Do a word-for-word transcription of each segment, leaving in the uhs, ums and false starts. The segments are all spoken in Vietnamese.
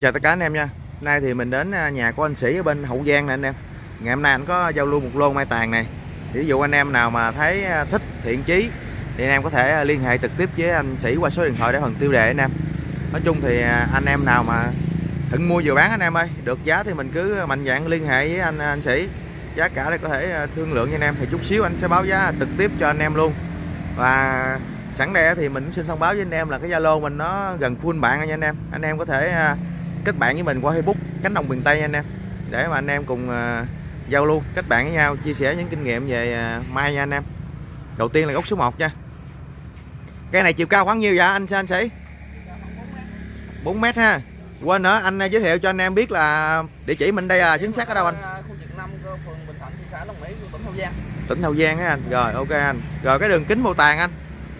Chào tất cả anh em nha. Nay thì mình đến nhà của anh Sĩ ở bên Hậu Giang nè anh em. Ngày hôm nay anh có giao lưu một lô mai tàn này. Ví dụ anh em nào mà thấy thích thiện chí thì anh em có thể liên hệ trực tiếp với anh Sĩ qua số điện thoại để phần tiêu đề anh em. Nói chung thì anh em nào mà thận mua vừa bán anh em ơi, được giá thì mình cứ mạnh dạn liên hệ với anh anh Sĩ. Giá cả đây có thể thương lượng với anh em, thì chút xíu anh sẽ báo giá trực tiếp cho anh em luôn. Và sẵn đây thì mình xin thông báo với anh em là cái Zalo mình nó gần full bạn nha anh em. Anh em có thể kết bạn với mình qua Facebook Cánh Đồng Miền Tây nha anh em, để mà anh em cùng uh, giao lưu kết bạn với nhau, chia sẻ những kinh nghiệm về uh, mai nha anh em. Đầu tiên là gốc số một nha. Cái này chiều cao khoảng nhiêu vậy anh anh Sĩ? bốn mét ha. Quên nữa, anh giới thiệu cho anh em biết là địa chỉ mình đây là chính xác ở đâu anh? Khu vực năm của phường Bình Thạnh, thị xã Long Mỹ, tỉnh Hậu Giang. Tỉnh Hậu Giang á anh. Rồi ok anh. Rồi cái đường kính bầu tàn anh?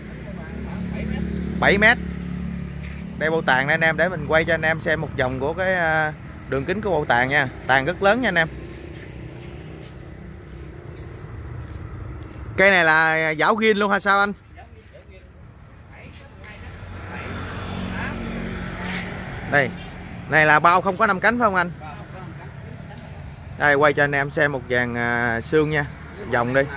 bảy mét. Đây bầu tàn đây anh em, để mình quay cho anh em xem một vòng của cái đường kính của bầu tàn nha. Tàn rất lớn nha anh em. Cây này là giảo ghiên luôn hay sao anh? Đây, này là bao không có năm cánh phải không anh? Đây quay cho anh em xem một dàn uh, xương nha. Vòng đi.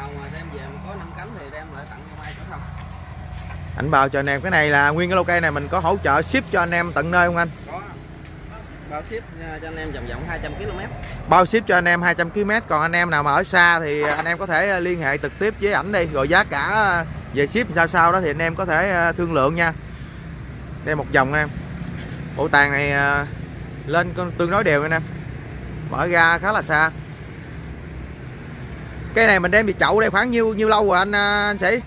Ảnh bao cho anh em. Cái này là nguyên cái lô cây này mình có hỗ trợ ship cho anh em tận nơi không anh? Có. Bao ship cho anh em vòng vòng hai trăm ki lô mét. Bao ship cho anh em hai trăm ki lô mét. Còn anh em nào mà ở xa thì anh em có thể liên hệ trực tiếp với ảnh đi. Rồi giá cả về ship sao sao đó thì anh em có thể thương lượng nha. Đây một vòng anh em. Bộ tàn này lên tương đối đều anh em. Mở ra khá là xa. Cái này mình đem về chậu đây khoảng nhiêu nhiêu lâu rồi anh anh Sĩ?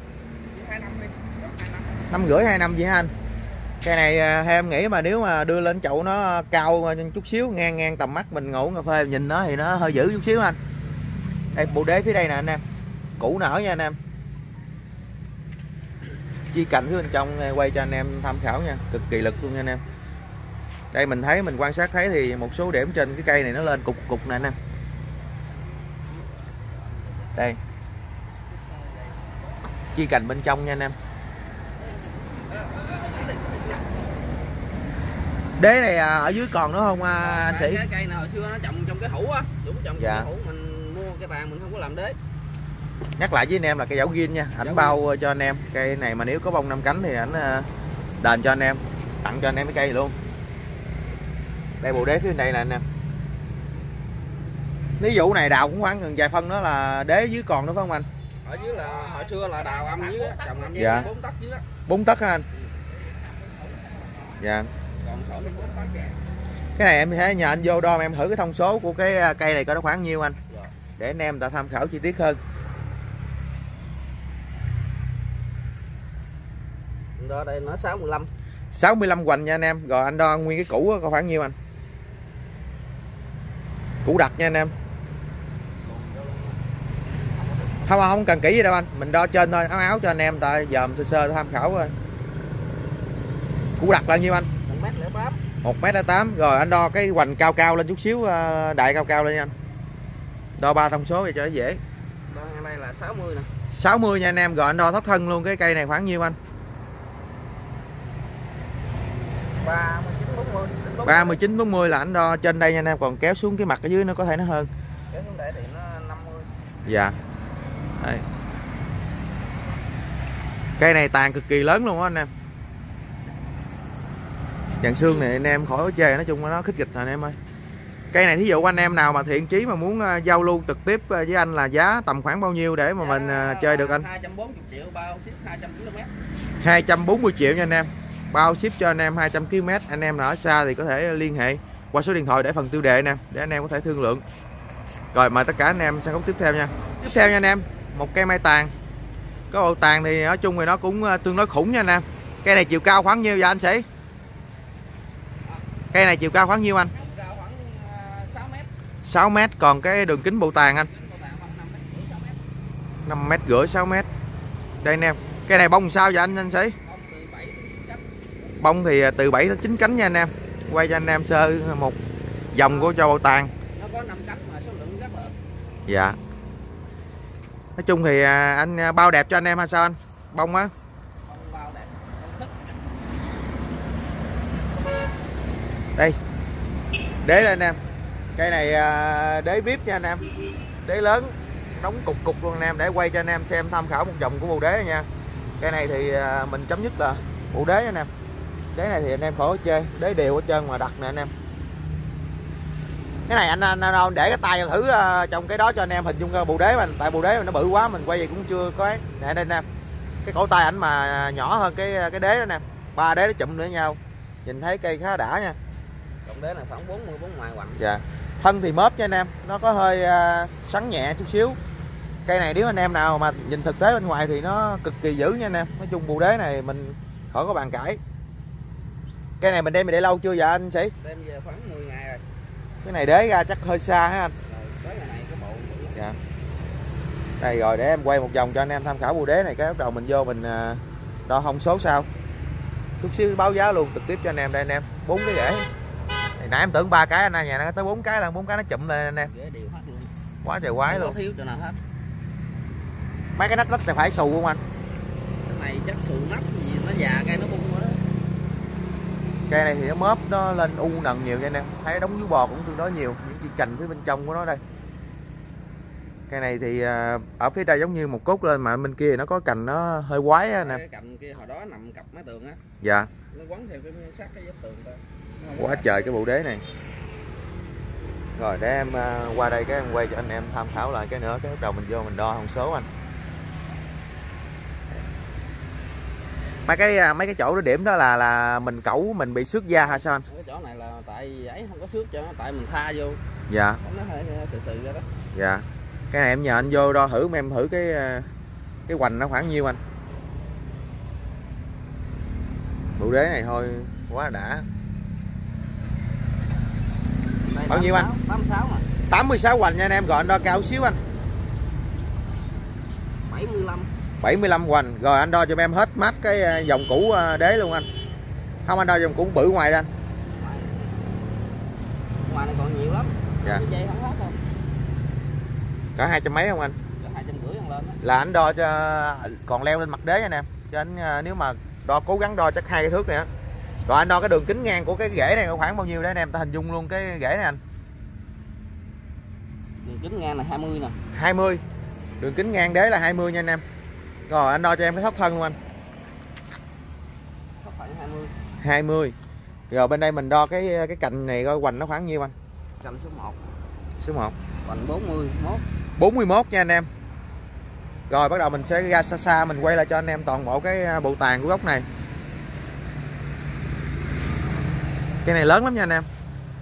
Năm rưỡi hai năm gì hả anh? Cây này theo em nghĩ mà nếu mà đưa lên chậu nó cao chút xíu, ngang ngang tầm mắt mình ngủ cà phê nhìn nó thì nó hơi dữ chút xíu anh. Đây bộ đế phía đây nè anh em, củ nở nha anh em. Chi cành phía bên trong quay cho anh em tham khảo nha, cực kỳ lực luôn nha anh em. Đây mình thấy mình quan sát thấy thì một số điểm trên cái cây này nó lên cục cục nè anh em. Đây chi cành bên trong nha anh em. Đế này ở dưới còn nữa không anh Sĩ? Cái cây này hồi xưa nó trồng trong cái hũ á, Dũng trồng dạ. Trong cái hũ mình mua cái bàn mình không có làm đế. Nhắc lại với anh em là cây giảo ghiên nha, ảnh bao cho anh em. Cây này mà nếu có bông năm cánh thì ảnh đền cho anh em, tặng cho anh em cái cây này luôn. Đây bộ đế phía bên đây là anh em. Ví dụ này đào cũng khoảng gần vài phân đó là đế dưới còn nữa phải không anh? Ở dưới là hồi xưa là đào âm dưới, trồng âm dưới dạ. bốn tấc dưới đó. bốn tấc hả anh? Dạ. Còn sổ bốn tấc. Cái này em sẽ nhờ anh vô đo em thử cái thông số của cái cây này coi nó khoảng nhiêu anh. Dạ. Để anh em ta tham khảo chi tiết hơn. Đó đây nó sáu mươi lăm. sáu mươi lăm hoành nha anh em. Rồi anh đo nguyên cái củ có khoảng nhiêu anh? Củ đặc nha anh em. Không không cần kỹ gì đâu anh, mình đo trên thôi, áo áo cho anh em ta dòm sơ sơ tham khảo thôi. Củ đặc là nhiêu anh? một mét lẻ tám. một mét lẻ tám. Rồi anh đo cái hoành cao cao lên chút xíu, đại cao cao lên nha anh. Đo ba thông số vậy cho nó dễ. Đó đây là sáu mươi nè. sáu mươi nha anh em. Rồi anh đo thấp thân luôn, cái cây này khoảng nhiêu anh? ba mươi chín bốn mươi. ba mươi chín bốn mươi là anh đo trên đây nha anh em, còn kéo xuống cái mặt ở dưới nó có thể nó hơn. Kéo xuống đây thì nó năm mươi. Dạ. Đây. Cây này tàn cực kỳ lớn luôn á anh em. Dàn xương này anh em khỏi có chê, nói chung nó khích kịch rồi anh em ơi. Cây này thí dụ anh em nào mà thiện chí mà muốn uh, giao lưu trực tiếp uh, với anh là giá tầm khoảng bao nhiêu để mà giá mình uh, chơi được anh? hai trăm bốn mươi triệu bao ship hai trăm ki lô mét. hai trăm bốn mươi triệu nha anh em. Bao ship cho anh em hai trăm ki lô mét. Anh em nào ở xa thì có thể liên hệ qua số điện thoại để phần tiêu đề nè, để anh em có thể thương lượng. Rồi mời tất cả anh em sang góc tiếp theo nha. Tiếp theo nha anh em, một cây mai tàn. Cái bộ tàn thì nói chung thì nó cũng tương đối khủng nha anh em. Cây này chiều cao khoảng nhiêu vậy anh Sĩ? Cây này chiều cao khoảng nhiêu anh? Cao khoảng sáu mét. sáu mét. Còn cái đường kính bộ tàn anh? năm mét rưỡi sáu mét. Đây anh em. Cây này bông sao vậy anh anh Sĩ? Bông thì từ bảy tới chín cánh nha anh em. Quay cho anh em sơ một vòng của cho bộ tàn. Nó có năm cánh mà số lượng rất là ít. Dạ. Nói chung thì anh bao đẹp cho anh em hay sao anh? Bông á. Bông bao đẹp. Bông thích. Đây đế đây anh em, cây này đế vip nha anh em, đế lớn đóng cục cục luôn anh em, để quay cho anh em xem tham khảo một vòng của bộ đế này nha. Cây này thì mình chấm dứt là bộ đế anh em, đế này thì anh em khỏi chơi, đế đều hết trơn mà đặt nè anh em. Cái này anh anh, anh để cái tay thử uh, trong cái đó cho anh em hình dung cái bộ đế mà, tại bộ đế nó bự quá mình quay gì cũng chưa có ấy. Nè đây anh em, cái cổ tay ảnh mà nhỏ hơn cái cái đế đó nè, ba đế nó chụm nữa nhau, nhìn thấy cây khá đã nha. Trọng đế này khoảng bốn mươi bốn ngoài quặng. Dạ. Thân thì mớp cho anh em, nó có hơi uh, sắn nhẹ chút xíu. Cây này nếu anh em nào mà nhìn thực tế bên ngoài thì nó cực kỳ dữ nha anh em. Nói chung bộ đế này mình khỏi có bàn cãi. Cây này mình đem về để lâu chưa dạ anh Sĩ? Đem về khoảng mười ngày rồi. Cái này đế ra chắc hơi xa hả anh? Rồi, tới ngày này cái bộ. Dạ. Đây rồi để em quay một vòng cho anh em tham khảo bộ đế này, cái bắt đầu mình vô mình đo thông số sau. Chút xíu báo giá luôn trực tiếp cho anh em đây anh em. Bốn cái rễ. Nãy em tưởng ba cái anh nhà nó tới bốn cái là bốn cái nó chụm lên anh em. Rễ đều hết luôn. Quá trời quái không luôn. Có thiếu chỗ nào hết. Mấy cái nách nách là phải xù không anh? Cái này chắc xù nách gì nó già cây nó bung rồi đó. Cây này thì nó mớp nó lên u nần nhiều nha anh em. Thấy đống dưới bò cũng tương đối nhiều, những chi cành phía bên trong của nó đây. Cây này thì ở phía đây giống như một cốt lên mà bên kia nó có cành nó hơi quái á nè. Cái cành kia hồi đó nằm cặp mấy tường á. Dạ. Nó quấn theo cái sát cái vách tường thôi. Quá trời cái bộ đế này. Rồi để em qua đây cái em quay cho anh em tham khảo lại cái nữa, cái bắt đầu mình vô mình đo thông số anh. Mấy cái mấy cái chỗ đó điểm đó là là mình cẩu mình bị xước da hay sao anh? Cái chỗ này là tại ấy không có xước cho nó, tại mình tha vô. Dạ. Nó hơi sự sự ra đó. Dạ. Cái này em nhờ anh vô đo thử em thử cái cái hoành nó khoảng nhiêu anh? Bộ đế này thôi quá đã. Đây bao nhiêu anh? tám mươi sáu mà. tám mươi sáu hoành nha anh em, gọi anh đo cao xíu anh. bảy mươi lăm. bảy mươi lăm hoành. Rồi anh đo cho em hết mắt cái dòng cũ đế luôn anh. Không anh đo dòng cũ bự ngoài ra anh. Ngoài này còn nhiều lắm. Dạ. Dây không hết đâu. Cả hai trăm mấy không anh? hai trăm rưỡi lên đó. Là anh đo cho còn leo lên mặt đế anh em. Cho anh nếu mà đo cố gắng đo chắc hai cái thước này á. Rồi anh đo cái đường kính ngang của cái rễ này khoảng bao nhiêu đấy anh em, ta hình dung luôn cái rễ này anh. Đường kính ngang là hai mươi nè. hai mươi. Đường kính ngang đế là hai mươi nha anh em. Rồi anh đo cho em cái thóc thân luôn anh. Thóc khoảng hai mươi. hai mươi. Rồi bên đây mình đo cái cái cành này coi hoành nó khoảng nhiêu anh? Cành số một. Số một. Hoành bốn mươi mốt. bốn mươi mốt nha anh em. Rồi bắt đầu mình sẽ ra xa xa mình quay lại cho anh em toàn bộ cái bộ tàn của gốc này. Cái này lớn lắm nha anh em.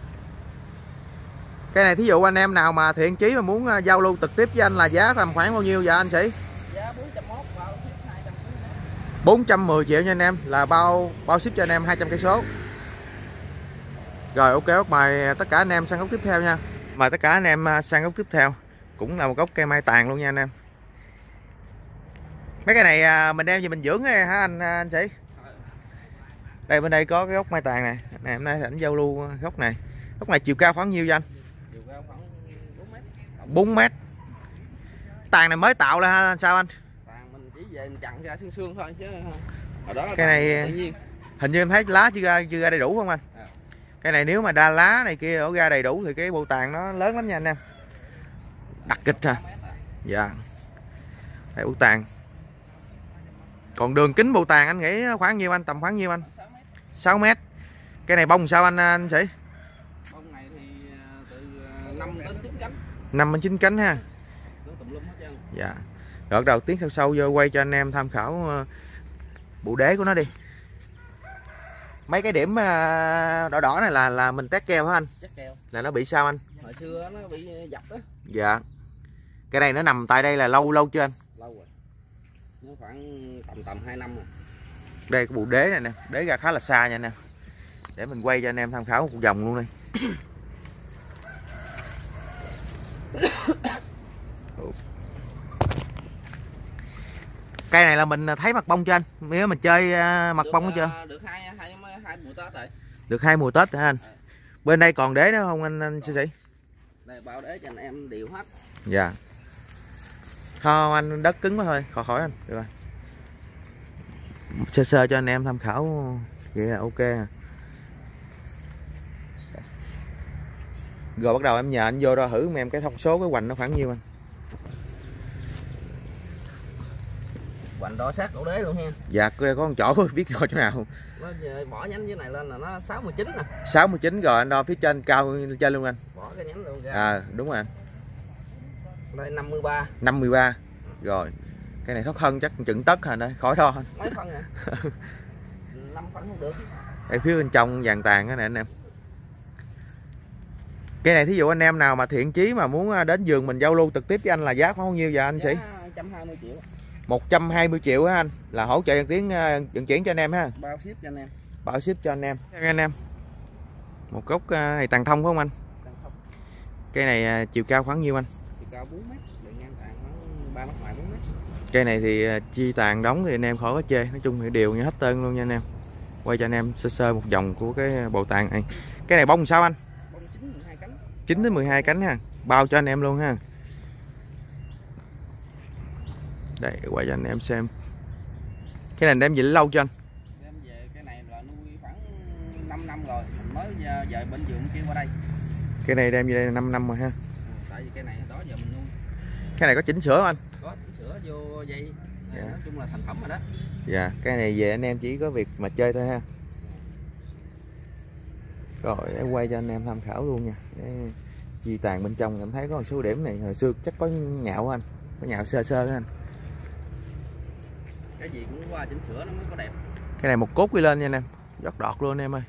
Cái này thí dụ anh em nào mà thiện chí mà muốn giao lưu trực tiếp với anh là giá tầm khoảng bao nhiêu vậy anh Sĩ? Giá bốn trăm mốt bao ship hai trăm. bốn trăm mười triệu nha anh em, là bao bao ship cho anh em hai trăm cây số. Rồi ok, mời tất cả anh em sang gốc tiếp theo nha. Mời tất cả anh em sang gốc tiếp theo. Cũng là một gốc cây mai tàn luôn nha anh em. Mấy cái này mình đem về mình dưỡng hả anh anh Sĩ? Đây bên đây có cái gốc mai tàn này. Này hôm nay ảnh giao lưu gốc này. Gốc này chiều cao khoảng nhiêu vậy anh? Chiều cao khoảng bốn mét. bốn mét. Tàn này mới tạo là sao anh? Tàn mình chỉ về mình chặn ra xương xương thôi chứ. Hồi đó cái này tự nhiên. Hình như em thấy lá chưa ra chưa ra đầy đủ không anh? À. Cái này nếu mà đa lá này kia ở ra đầy đủ thì cái bộ tàn nó lớn lắm nha anh em. Đặc kịch à. Dạ. Đây bộ tàn. Còn đường kính bộ tàn anh nghĩ khoảng nhiêu anh? Tầm khoảng nhiêu anh? sáu mét. Cái này bông sao anh anh Sĩ? Bông này thì từ năm đến chín cánh. năm đến chín cánh ha. Dạ. Rồi đầu tiến sâu sâu vô quay cho anh em tham khảo bộ đế của nó đi. Mấy cái điểm đỏ đỏ này là là mình tét keo hả anh? Tét keo. Là nó bị sao anh? Hồi xưa nó bị dập á. Dạ. Cái này nó nằm tại đây là lâu lâu chưa anh? Lâu rồi. Nó khoảng tầm tầm hai năm rồi. Đây cái bộ đế này nè, đế ra khá là xa nha nè. Để mình quay cho anh em tham khảo một vòng luôn đi. Cây này là mình thấy mặt bông cho anh, nếu mình chơi mặt được, bông hết chưa? Được hai hai hai mùa Tết rồi. Được hai mùa Tết hả anh? À. Bên đây còn đế nữa không anh anh sư sĩ? Đây bao đế cho anh em điều hết. Dạ. Thôi anh đất cứng quá thôi, khỏi khỏi anh. Được rồi. Sơ sơ cho anh em tham khảo vậy là ok. Rồi bắt đầu em nhờ anh vô đo thử em cái thông số cái hoành nó khoảng nhiêu anh. Hoành đo sát cổ đế luôn nha. Dạ có con chỗ biết đo chỗ nào. Nó bỏ nhánh dưới này lên là nó sáu mươi chín nè. sáu mươi chín rồi anh đo phía trên cao trên luôn anh. Bỏ cái nhánh luôn ra. À đúng rồi anh. Đây năm mươi ba. năm mươi ba. Rồi. Cái này thoát thân chắc chừng tấc hả đây, khỏi đo anh. Mấy phân à? năm phân không được. Đây phía bên trong vàng tàn nè anh em. Cái này thí dụ anh em nào mà thiện chí mà muốn đến vườn mình giao lưu trực tiếp với anh là giá khoảng bao nhiêu vậy anh Sĩ? một trăm hai mươi triệu. một trăm hai mươi triệu á anh, là hỗ trợ vận chuyển vận chuyển cho anh em ha. Bao ship cho anh em. Bao ship cho anh em. Anh em. Một gốc này tàn thông phải không anh? Tàn thông. Cây này chiều cao khoảng nhiêu anh? Chiều cao bốn mét, bề ngang tàn khoảng ba mét ngoài bốn mét. Cây này thì chi tàn đóng thì anh em khỏi có chê, nói chung thì đều như hết trơn luôn nha anh em. Quay cho anh em sơ sơ một vòng của cái bộ tàn này. Cái này bông sao anh? Bông chín mười hai cánh. chín đến mười hai cánh ha. Bao cho anh em luôn ha. Đây quay cho anh em xem. Cái này đem về lâu cho anh? Đem về cái này là nuôi khoảng năm năm rồi, mình mới về bên vườn kia qua đây. Cái này đem về đây là năm năm rồi ha. Tại vì cái này đó giờ mình nuôi. Cái này có chỉnh sửa không anh? Có chỉnh sửa vô dây. Dạ. Nói chung là thành phẩm rồi đó. Dạ, cái này về anh em chỉ có việc mà chơi thôi ha. Rồi để quay cho anh em tham khảo luôn nha. Để chi tàn bên trong em thấy có một số điểm này hồi xưa chắc có nhạo anh, có nhạo sơ sơ đó anh. Cái gì cũng qua chỉnh sửa nó mới có đẹp. Cái này một cốt đi lên nha anh em, giót đọt luôn anh em ơi.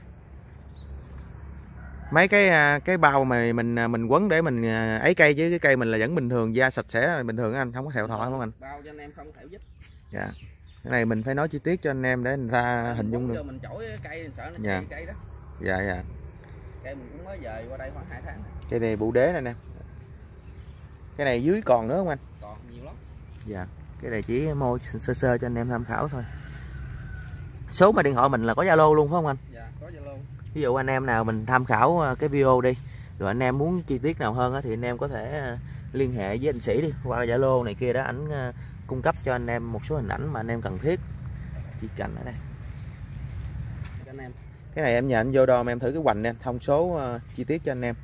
Mấy cái cái bao mà mình mình quấn để mình ấy cây chứ cái cây mình là vẫn bình thường, da sạch sẽ bình thường anh, không có thẹo thọ không anh? Bao cho anh em không thẹo dít. Dạ. Cái này mình phải nói chi tiết cho anh em để người ta Mình hình dung được. mình chổi cây sợ nó dạ. cây đó. Dạ dạ. Cây mình cũng mới về qua đây khoảng hai tháng. Cây này bụ đế này nè. Cái này dưới còn nữa không anh? Còn nhiều lắm. Dạ. Cái này chỉ môi sơ sơ cho anh em tham khảo thôi. Số mà điện thoại mình là có Zalo luôn phải không anh? Dạ, có Zalo. Ví dụ anh em nào mình tham khảo cái video đi, rồi anh em muốn chi tiết nào hơn thì anh em có thể liên hệ với anh Sĩ đi qua Zalo này kia đó, ảnh cung cấp cho anh em một số hình ảnh mà anh em cần thiết. Chỉ cảnh ở đây. Anh em. Cái này em nhờ anh vô đo em thử cái hoành nè, thông số uh, chi tiết cho anh em.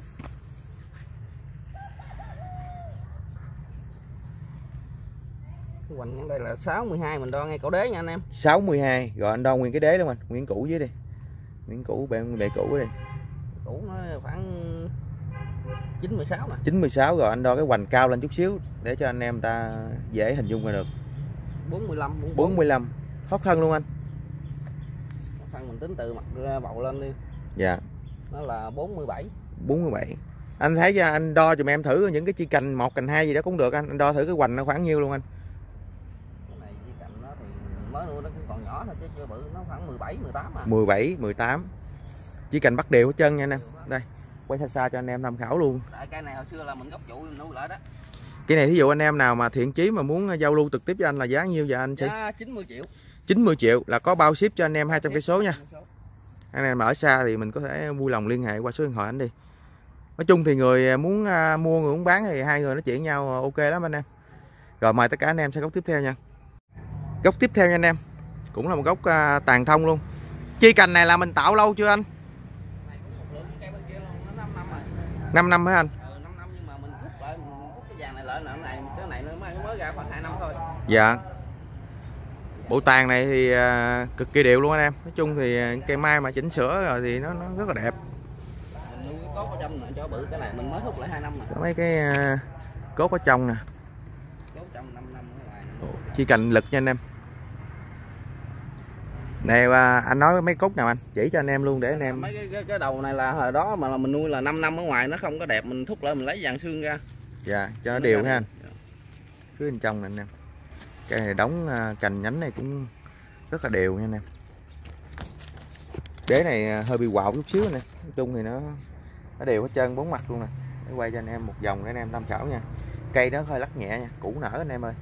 Cái hoành đây là sáu mươi hai, mình đo ngay cổ đế nha anh em. sáu mươi hai, rồi anh đo nguyên cái đế luôn anh, nguyên cũ dưới đi. Nguyên cũ bề bề cũ đi. Cũ nó khoảng chín mươi sáu mà. chín mươi sáu, rồi anh đo cái hoành cao lên chút xíu để cho anh em ta dễ hình dung ra được. bốn mươi lăm, bốn mươi bốn. bốn mươi lăm. Thoát thân luôn anh. Thoát thân mình tính từ mặt bầu lên đi. Dạ. Nó là bốn mươi bảy. bốn mươi bảy. Anh thấy cho anh đo giùm em thử những cái chi cành một cành hai gì đó cũng được anh, anh đo thử cái hoành nó khoảng nhiêu luôn anh. Cái này chi cành nó thì mới nuôi nó cũng còn nhỏ thôi chứ chưa bự, nó khoảng mười bảy, mười tám à. mười bảy, mười tám. Chỉ cành bắt đều hết chân nha anh em. Đây, quay xa xa cho anh em tham khảo luôn. Tại cây này hồi xưa là mình gốc trụ mình nuôi lại đó. Cái này thí dụ anh em nào mà thiện chí mà muốn giao lưu trực tiếp với anh là giá nhiêu vậy anh Sĩ? Giá chín mươi triệu. chín mươi triệu là có bao ship cho anh em hai trăm cây số nha. Anh em ở xa thì mình có thể vui lòng liên hệ qua số điện thoại anh đi. Nói chung thì người muốn mua người muốn bán thì hai người nói chuyện nhau ok lắm anh em. Rồi mời tất cả anh em sang gốc tiếp theo nha. Gốc tiếp theo nha anh em. Cũng là một gốc tàn thông luôn. Chi cành này là mình tạo lâu chưa anh? Này cũng một lượng cây bên kia luôn, nó năm năm rồi. năm năm hả anh? Ừ, năm năm nhưng mà mình hút lại mình hút cái vàng này lại nữa này, cái này nó mới mới ra khoảng hai năm thôi. Dạ. Bộ tàn này thì uh, cực kỳ đều luôn anh em. Nói chung thì cây mai mà chỉnh sửa rồi thì nó nó rất là đẹp. Mình nuôi cái cốt ở trong này cho bự, cái này mình mới hút lại hai năm nè. Có mấy cái uh, cốt ở trong nè. Cốt trong năm năm ở ngoài. Chi cành lực nha anh em. Này uh, anh nói mấy cốt nào anh? Chỉ cho anh em luôn để anh em. Mấy cái, cái cái đầu này là hồi đó mà là mình nuôi là năm năm ở ngoài nó không có đẹp, mình thúc lại mình lấy vàng xương ra. Dạ, cho nó, nó đều ha anh. Phía bên trong này anh em. Cây này đóng uh, cành nhánh này cũng rất là đều nha anh em. Đế này hơi bị quạo chút xíu nè. Nói chung thì nó nó đều hết trơn bốn mặt luôn nè. Để quay cho anh em một vòng để anh em tham khảo nha. Cây nó hơi lắc nhẹ nha, cũ nở anh em ơi.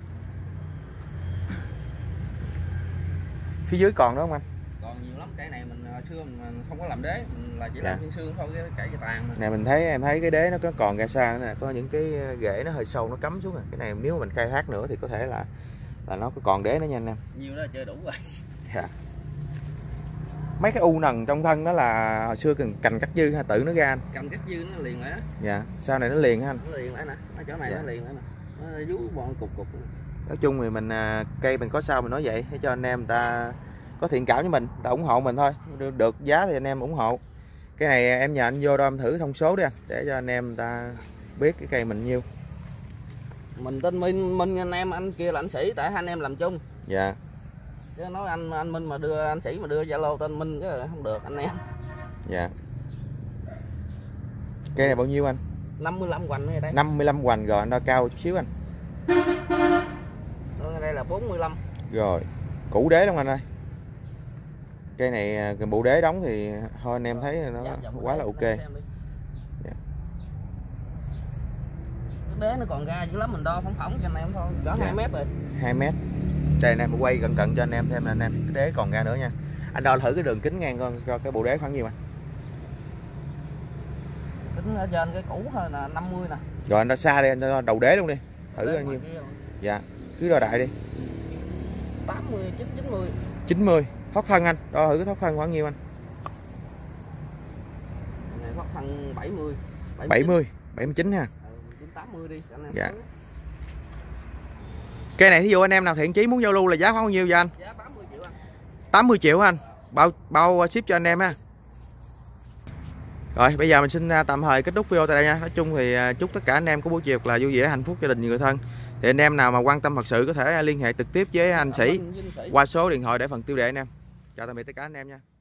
Phía dưới còn đó không anh? Còn nhiều lắm, cái này mình xưa mình không có làm đế, mình là chỉ làm xương xương thôi, cái cải tàn mà. Nè mình thấy em thấy cái đế nó có còn ra xa nữa nè, có những cái rễ nó hơi sâu nó cắm xuống nè. Cái này nếu mà mình khai thác nữa thì có thể là là nó có còn đế nữa nha anh em. Nhiều đó chơi đủ rồi. Dạ. Mấy cái u nần trong thân đó là hồi xưa cần cành cắt dư hay tự nó ra anh? Cành cắt dư nó liền lại á. Dạ, sau này nó liền hả anh? Nó liền lại nè, ở chỗ này dạ. nó liền lại nè. Nó vú bọn cục cục. Nói chung thì mình cây mình có sao mình nói vậy để cho anh em người ta có thiện cảm với mình, người ta ủng hộ mình thôi. Được, được giá thì anh em ủng hộ. Cái này em nhờ anh vô đó em thử thông số đi anh, để cho anh em người ta biết cái cây mình nhiêu. Mình tên Minh, Minh anh em, anh kia là anh Sĩ, tại hai anh em làm chung. Dạ. Chứ nói anh anh Minh mà đưa anh Sĩ mà đưa Zalo tên Minh chứ không được anh em. Dạ. Cây này bao nhiêu anh? năm mươi lăm hoành ở đây. năm mươi lăm hoành rồi, anh đo cao chút xíu anh. Ở đây là bốn mươi lăm. Rồi, củ đế luôn anh ơi. Cây này bộ đế đóng thì thôi anh em thấy nó dạ, dạ, quá là ok. Dạ. Cái đế nó còn ra dữ lắm, mình đo phỏng phỏng cho anh em thôi, cỡ dạ. hai mét rồi. hai mét. Đây anh em quay cận cận cho anh em thêm là anh em, cái đế còn ra nữa nha. Anh đo thử cái đường kính ngang con cho cái bộ đế khoảng nhiêu anh? Kính ở trên cái cũ thôi là năm mươi nè. Rồi anh đo xa đi, anh đo đầu đế luôn đi. Thử bao nhiêu. Dạ, cứ đo đại đi. tám mươi, chín mươi. chín mươi. Thoát thân anh, đo thử cái thoát thân khoảng nhiêu anh? Này thoát thân bảy mươi. bảy mươi, bảy mươi chín ha. Ừ, tám mươi đi anh em. Dạ. Thử. Cây này thí dụ anh em nào thiện chí muốn giao lưu là giá khoảng bao nhiêu vậy anh? Giá tám mươi triệu anh. tám mươi triệu anh. Bao bao ship cho anh em ha. Rồi bây giờ mình xin tạm thời kết thúc video tại đây nha. Nói chung thì chúc tất cả anh em có buổi chiều là vui vẻ, hạnh phúc, gia đình nhiều người thân. Thì anh em nào mà quan tâm thật sự có thể liên hệ trực tiếp với anh Sĩ qua số điện thoại để phần tiêu đề anh em. Chào tạm biệt tất cả anh em nha.